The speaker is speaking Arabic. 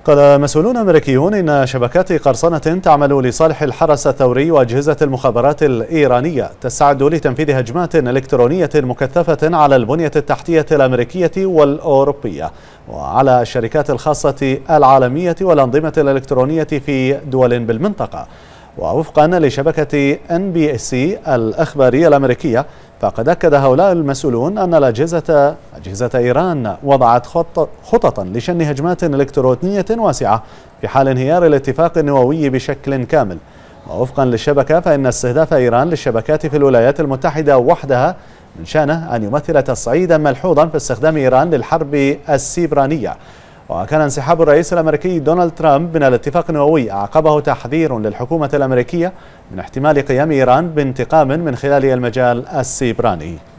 قال مسؤولون أمريكيون إن شبكات قرصنة تعمل لصالح الحرس الثوري وأجهزة المخابرات الإيرانية تستعد لتنفيذ هجمات إلكترونية مكثفة على البنية التحتية الأمريكية والأوروبية وعلى الشركات الخاصة العالمية والأنظمة الإلكترونية في دول بالمنطقة. ووفقا لشبكة NBC الإخبارية الأمريكية، فقد أكد هؤلاء المسؤولون أن أجهزة إيران وضعت خططا لشن هجمات إلكترونية واسعة في حال انهيار الاتفاق النووي بشكل كامل. ووفقا للشبكة، فإن استهداف إيران للشبكات في الولايات المتحدة وحدها من شأنه أن يمثل تصعيدا ملحوظا في استخدام إيران للحرب السيبرانية. وكان انسحاب الرئيس الأمريكي دونالد ترامب من الاتفاق النووي أعقبه تحذير للحكومة الأمريكية من احتمال قيام إيران بانتقام من خلال المجال السيبراني.